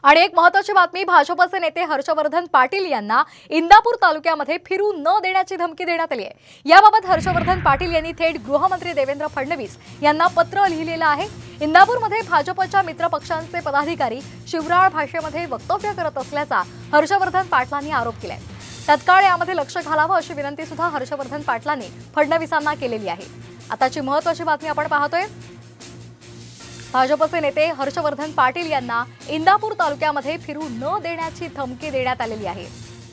आणि एक महत्त्वाची बातमी, भाजपचे नेते हर्षवर्धन पाटील यांना इंदापूर तालुक्यामध्ये फिरू न देण्याची धमकी देण्यात आली आहे। याबाबत हर्षवर्धन पाटील यांनी थेट गृहमंत्री देवेंद्र फडणवीस यांना पत्र लिहिलेलं आहे। इंदापूरमध्ये भाजपच्या मित्र पक्षांचे पदाधिकारी शिवराळ भाषेमध्ये वक्तव्य करत असल्याचा हर्षवर्धन पाटलांनी आरोप केलाय। तत्काळ यामध्ये लक्ष घालावं अशी विनंती सुद्धा हर्षवर्धन पाटलांनी फडणवीसांना केलेली आहे। आताची महत्त्वाची बातमी आपण पाहतोय। भाजपचे नेते हर्षवर्धन पाटील यांना इंदापूर तालुक्यामध्ये फिरू न देण्याची धमकी देण्यात आलेली आहे।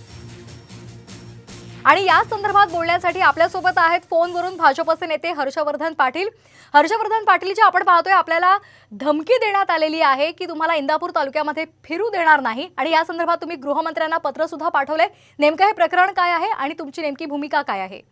आणि या संदर्भात बोलण्यासाठी आपल्या सोबत आहेत फोनवरून भाजपचे नेते हर्षवर्धन पाटील। हर्षवर्धन पाटील जी आपण पाहतोय, आपल्याला धमकी देण्यात आलेली आहे की तुम्हाला इंदापूर तालुक्यामध्ये फिरू देणार नाही आणि या संदर्भात तुम्ही गृहमंत्र्यांना पत्र सुद्धा पाठवले। नेमकं हे प्रकरण काय आहे आणि तुमची नेमकी भूमिका काय आहे?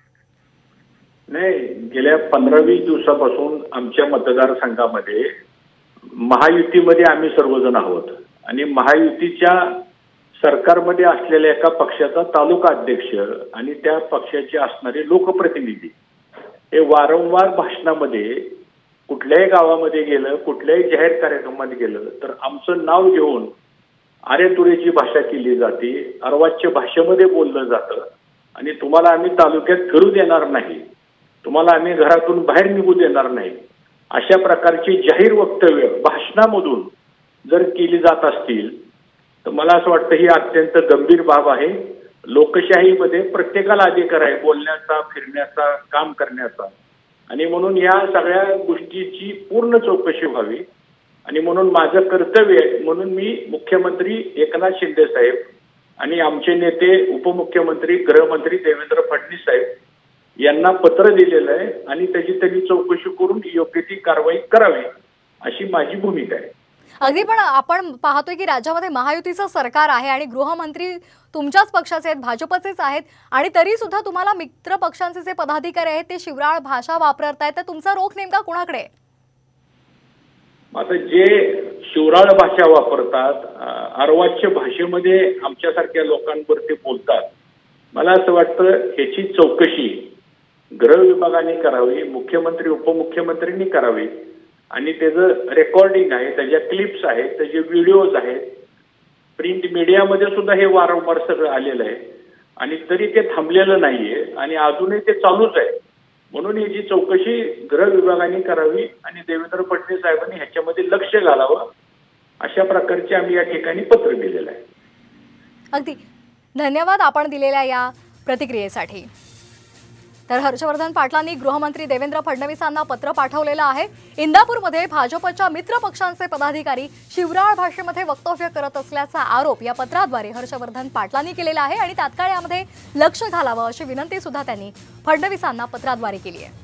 नाही, गेल्या 15-20 दिवसापासून आमच्या मतदारसंघामध्ये महायुतीमध्ये आम्ही सर्वजण आहोत आणि महायुतीच्या सरकारमध्ये असलेल्या एका पक्षाचा तालुका अध्यक्ष आणि त्या पक्षाचे असणारे लोकप्रतिनिधी हे वारंवार भाषणामध्ये कुठल्याही गावामध्ये गेलं, कुठल्याही जाहीर कार्यक्रमात गेलं तर आमचं नाव घेऊन अरेतुरेची भाषा केली जाते, अर्वाच्य भाषेमध्ये बोललं जातं आणि तुम्हाला आम्ही तालुक्यात फिरू देणार नाही, तुम्हाला आम्ही घरातून बाहेर निघू देणार नाही, अशा प्रकारची जाहीर वक्तव्य भाषणामधून जर केली जात असतील तर मला असं वाटतं ही अत्यंत गंभीर बाब आहे। लोकशाहीमध्ये प्रत्येकाला अधिकार आहे बोलण्याचा, फिरण्याचा, काम करण्याचा आणि म्हणून या सगळ्या गोष्टीची पूर्ण चौकशी व्हावी आणि म्हणून माझं कर्तव्य आहे म्हणून मी मुख्यमंत्री एकनाथ शिंदे साहेब आणि आमचे नेते उपमुख्यमंत्री गृहमंत्री देवेंद्र फडणवीस साहेब यांना पत्र दिलेलं आहे आणि त्याची त्यांनी चौकशी करून योग्य ती कारवाई करावी अशी माझी भूमिका आहे। अगदी, पण आपण पाहतोय की राज्यामध्ये महायुतीचं सरकार आहे आणि गृहमंत्री तुमच्याच पक्षाचे आहेत, भाजपचेच आहेत आणि तरी सुद्धा तुम्हाला मित्र पक्षांचे जे पदाधिकारी आहेत ते शिवराळ भाषा वापरतायत, तर तुमचा रोख नेमका कोणाकडे आहे? आता जे शिवराळ भाषा वापरतात, अर्वाच्य भाषेमध्ये आमच्यासारख्या लोकांवरती बोलतात, मला असं वाटतं ह्याची चौकशी गृह विभागाने करावी, मुख्यमंत्री उपमुख्यमंत्र्यांनी करावी आणि त्याचं रेकॉर्डिंग आहे, त्याच्या क्लिप्स आहेत, त्याचे व्हिडिओज आहेत, प्रिंट मीडियामध्ये सुद्धा हे वारंवार सगळं आलेलं आहे आणि तरी ते थांबलेलं नाहीये आणि अजूनही ते चालूच आहे। म्हणून याची चौकशी गृह विभागाने करावी आणि देवेंद्र फडणवीस साहेबांनी ह्याच्यामध्ये लक्ष घालावं अशा प्रकारचे आम्ही या ठिकाणी पत्र दिलेलं आहे। अगदी धन्यवाद आपण दिलेल्या या प्रतिक्रियेसाठी। तर हर्षवर्धन पाटलांनी गृहमंत्री देवेंद्र फडणवीसांना पत्र पाठवलेलं आहे। इंदापूरमध्ये भाजपच्या मित्र पक्षांचे पदाधिकारी शिवराळ भाषेमध्ये वक्तव्य करत असल्याचा आरोप या पत्राद्वारे हर्षवर्धन पाटलांनी केलेला आहे आणि तात्काळ यामध्ये लक्ष घालावं अशी विनंती सुद्धा त्यांनी फडणवीसांना पत्राद्वारे केली आहे।